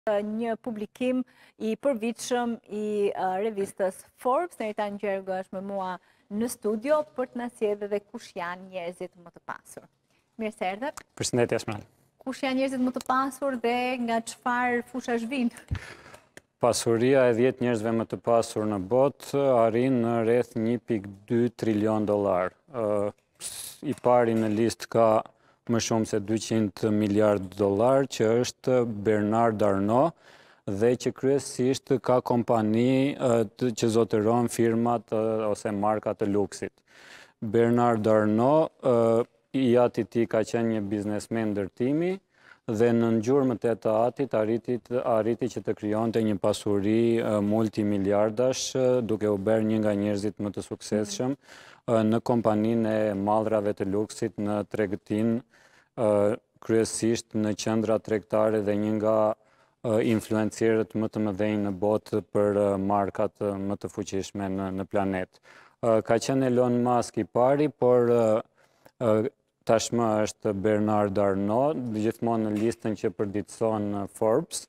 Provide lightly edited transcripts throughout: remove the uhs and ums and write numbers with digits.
një publikim i përvitshëm i revistës Forbes. Neritan Gjergë është me mua në studio për të na sjellë dhe kush janë njerëzit më të pasur. Mirë se erdhe. Përshëndetje Asmral. Kush janë njerëzit më të pasur dhe nga çfarë fushash vinë? Pasuria e 10 njerëzve më të pasur në botë arrin në rreth 1.2 trilion dollar. I pari në listë ka më shumë se 200 miliard dollar, që është Bernard Arnault, dhe që kryesisht ka kompani që zotëron firmat ose marka të luksit. Bernard Arnault, i ati ti ka qenë një biznesmen ndërtimi, dhe në ngjyrmët e të atit arriti që të krijonte një pasuri multimiliardash, duke u bërë një nga njerëzit më të suksesshëm në kompaninë e mallrave të luksit në tregtin, kryesisht në qendra tregtare dhe një nga influencierët më të mëdhenj në botë për markat më të fuqishme në planet. Ka qenë Elon Musk i pari, por tashmë është Bernard Arnault, gjithmonë në listën që përditëson Forbes,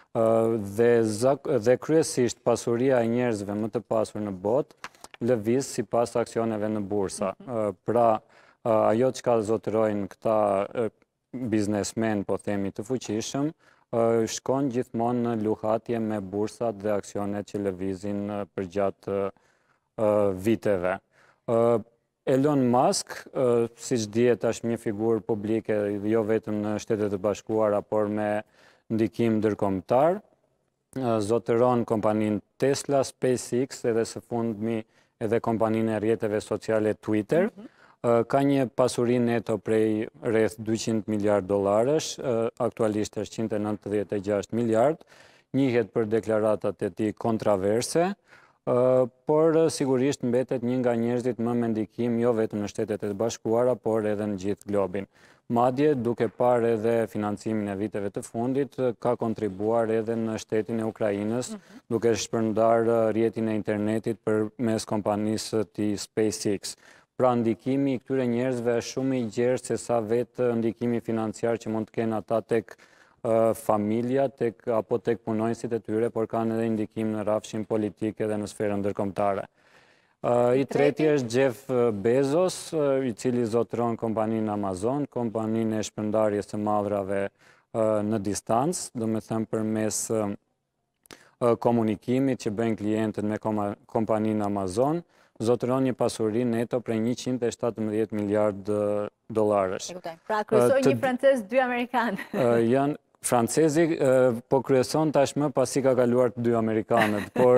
dhe kryesisht pasuria e njerëzve më të pasur në botë lëviz sipas aksioneve në bursa. Pra, ajo çka zotërojnë këta biznesmen, po themi, të fuqishëm, shkon gjithmonë në luhatje me bursat dhe aksionet që lëvizin përgjatë viteve. Elon Musk, siç dihet, është një figurë publike jo vetëm në Shtetet e Bashkuara, por me ndikim ndërkombëtar. Zotëron kompaninë Tesla, SpaceX, edhe së fundmi edhe kompaninë e rrjeteve sociale Twitter. Ka një pasuri neto prej rreth 200 miliard dollarësh, aktualisht është 196 miliard, njihet për deklaratat e tij kontroverse, por sigurisht mbetet një nga njerëzit më me ndikim jo vetëm në Shtetet e Bashkuara, por edhe në gjithë globin. Madje, duke parë edhe financimin e viteve të fundit, ka kontribuar edhe në shtetin e Ukrainës, duke shpërndar rrjetin e internetit përmes kompanisë të tij SpaceX. Pra, ndikimi i këtyre njerëzve është shumë i gjerë se sa vetë ndikimi financiar që mund të kenë ata tek familja apo tek punonjësit e tyre, por kanë edhe ndikim në rrafshin politik edhe në sferën ndërkombëtare. I treti është Jeff Bezos, i cili zotëron kompaninë Amazon, kompaninë e shpërndarjes së mallrave në distancë, do me thënë përmes komunikimit që bëjnë klientët me kompaninë Amazon, zotëron një pasuri neto prej 117 miliard dollarësh. Pra, kryesoj një francez, 2 amerikan. Janë francezi, po kryeson tashmë pasi ka kaluar të 2 amerikanët, por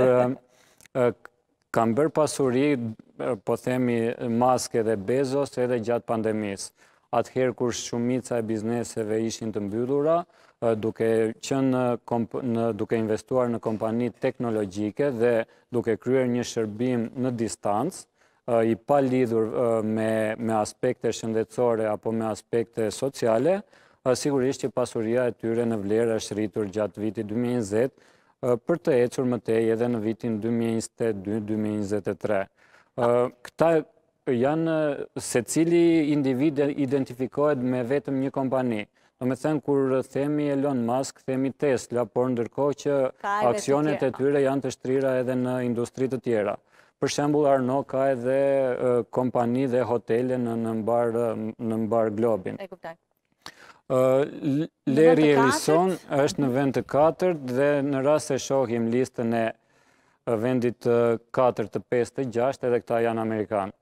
kanë bërë pasuri, po themi, Musk dhe Bezos edhe gjatë pandemisë. Atëherë kur shumica e bizneseve ishin të mbyllura, duke investuar në kompani teknologjike dhe duke kryer një shërbim në distancë, i pa lidhur me aspekte shëndetësore apo me aspekte sociale, sigurisht që pasuria e tyre në vlerë është rritur gjatë vitit 2020 për të ecur më tej edhe në vitin 2022-2023. Këta janë, secili individ identifikohet me vetëm një kompani. Do me thënë, kur themi Elon Musk, themi Tesla, por ndërkohë që aksionet e tyre janë të shtrira edhe në industri të tjera. Për shembull, Arnault ka edhe kompani dhe hotele në mbar globin. Larry Ellison është në vend të 4 dhe në rast se shohim listën e vendit 4 të 5 të 6, edhe këta janë amerikanë.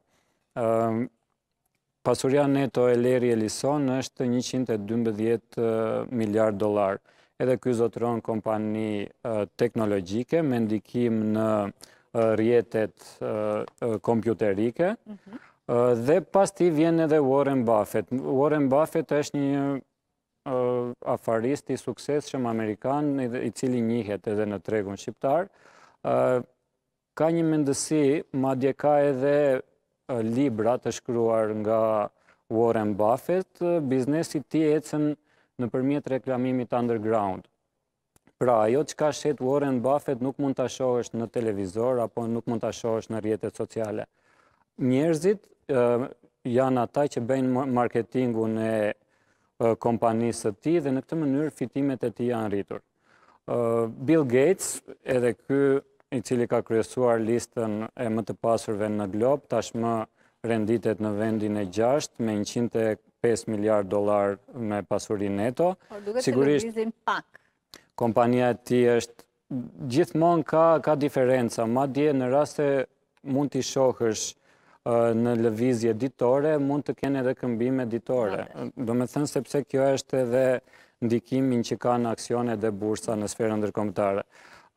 Pasuria neto e Larry Ellison është 112 miliard dollar. Edhe ky zotëron kompani teknologjike me ndikim në rrjetet kompjuterike. Dhe pas ti vjen edhe Warren Buffett. Warren Buffett është një afarist i suksesshëm amerikan, i cili njihet edhe në tregun shqiptar. Ka një mendësi, madje ka edhe libra të shkruar nga Warren Buffett, biznesi i tij ecën nëpërmjet reklamimit underground. Pra, ajo çka shet Warren Buffett nuk mund ta shohësh në televizor apo nuk mund ta shohësh në rrjetet sociale. Njerëzit janë ata që bëjnë marketingun e kompanisë së tij dhe në këtë mënyrë fitimet e tij janë rritur. Bill Gates, edhe ky i cili ka kryesuar listën e më të pasurve në glob, tashmë renditet në vendin e 6 me $105 miliard me pasuri neto. Por duket se lëvizim pak. Kompania e tij është gjithmonë ka diferenca, madje në raste mund t'i shohësh në lëvizje ditore, mund të kenë edhe këmbime ditore. Do me thënë sepse kjo është edhe ndikimin që kanë aksionet dhe bursa në sferën ndërkombëtare.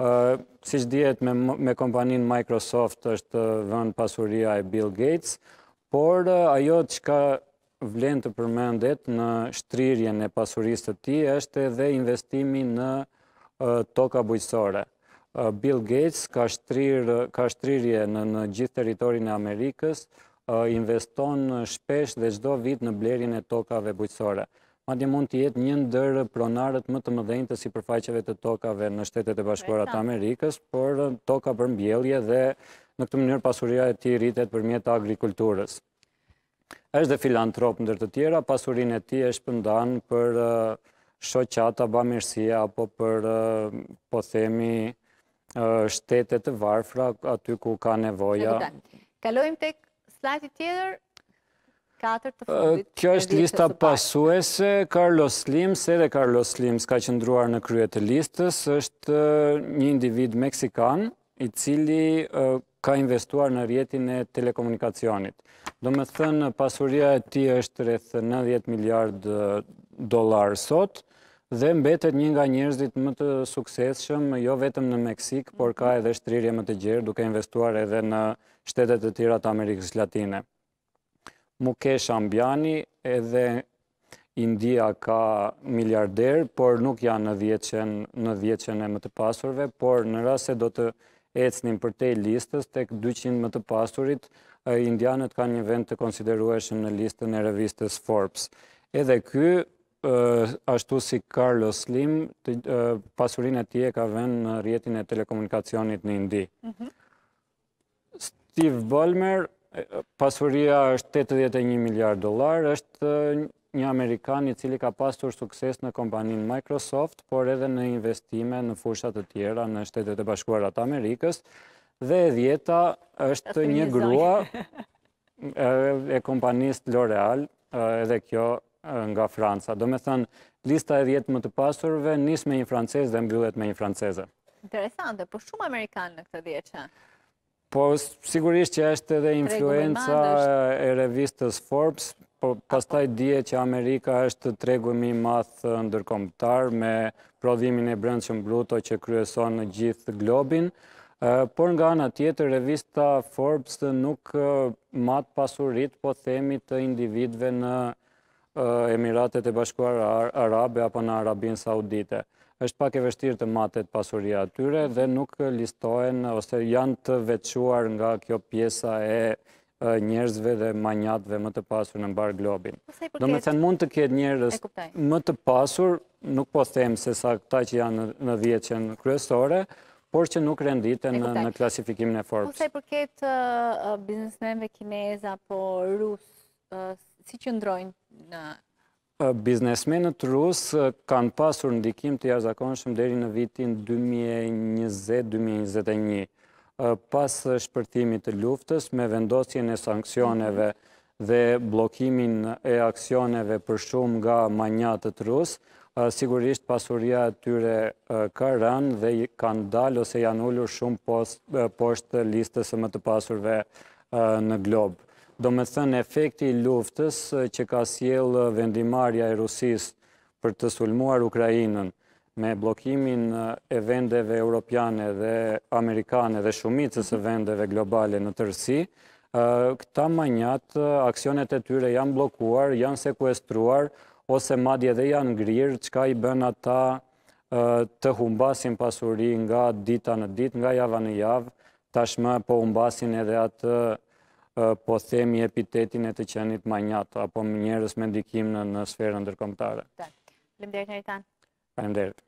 Siç dihet, me kompaninë Microsoft është vënë pasuria e Bill Gates, por ajo çka vlen të përmendet në shtrirjen e pasurisë të tij është edhe investimi në toka bujqësore. Bill Gates ka shtrirje në gjithë territorin e Amerikës, investon shpesh dhe çdo vit në blerjen e tokave bujqësore. Madje mund të jetë një ndër pronarët më të mëdhenj të sipërfaqeve të tokave në Shtetet e Bashkuara të Amerikës, por toka për mbjellje dhe në këtë mënyrë pasuria e tij rritet përmjet agrikulturës. Është dhe filantrop ndër të tjera, pasurinë e tij e shpërndan për shoqata bamirësie apo për, po themi, shtetet të varfra aty ku ka nevoja. Kalojmë tek slajdi tjetër, 4 të fundit. Kjo është lista pasuese. Carlos Slims, edhe Carlos Slims ka qëndruar në krye të listës, është një individ meksikan i cili ka investuar në rrjetin e telekomunikacionit. Do me thënë, pasuria e tij është rreth $90 miliard sot, dhe mbetet një nga njerëzit më të suksesshëm, jo vetëm në Meksik, por ka edhe shtrirje më të gjerë, duke investuar edhe në shtetet e tjera të Amerikës Latine. Mukesh Ambiani, edhe India ka miliarder, por nuk janë në 10-ën e më të pasurve, por në rast se do të ecnim përtej listës, tek 200 më të pasurit, indianët kanë një vend të konsiderueshëm në listën e revistës Forbes. Edhe ky, ashtu si Carlos Slim, pasurinë e tij ka vënë në rrjetin e telekomunikacionit në Indi. Steve Ballmer, pasuria është $81 miliard, është një Amerikan i cili ka pasur sukses në kompaninë Microsoft, por edhe në investime në fusha të tjera në Shtetet e Bashkuara të Amerikës, dhe e 10-ta është një grua e kompanisë L'Oreal, edhe kjo nga Franca. Do me thënë, lista e 10 më të pasurve nis me një francez dhe mbyllet me një franceze. Interesante, po shumë Amerikanë në këtë 10. Po, sigurisht që është edhe influenca e revistës Forbes, po pastaj dihet që Amerika është tregu më i madh ndërkombëtar me prodhimin e brendshëm bruto që kryeson në gjithë globin, por nga ana tjetër revista Forbes nuk mat pasuritë, po themi, të individëve në Emiratet e Bashkuara Arabe apo në Arabinë Saudite. Është pak e vështirë të matet pasuria atyre dhe nuk listohen ose janë të veçuar nga kjo pjesa e njerëzve dhe manjatëve më të pasur në mbar globin. Do me thënë, mund të ketë njerëz më të pasur, nuk po them se sa këta që janë në 10-ën kryesore, por që nuk renditen në klasifikimin e Forbes. Po sa i përket biznesmenëve kinez apo rus, si qëndrojnë në... Biznesmenët rusë kanë pasur ndikim të jashtëzakonshëm deri në vitin 2020-2021. Pas shpërthimit të luftës, me vendosjen e sanksioneve dhe bllokimin e aksioneve për shumë nga manjatët rusë, sigurisht pasuria e tyre ka rënë dhe kanë dalë ose janë ulur shumë poshtë listës së më të pasurve në glob. Do me thënë, efekti i luftës që ka sjellë vendimarrja e Rusisë për të sulmuar Ukrainën me bllokimin e vendeve europiane dhe amerikane dhe shumicës së vendeve globale në tërësi, këta manjat, aksionet e tyre janë bllokuar, janë sekuestruar, ose madje edhe janë ngrirë, çka i bën ata të humbasin pasuri nga dita në ditë, nga java në javë, tashmë po humbasin edhe atë, po themi, epitetin e të qenit manjat, apo njerëz me ndikim në sferën ndërkombëtare. Faleminderit, Neritan. Faleminderit.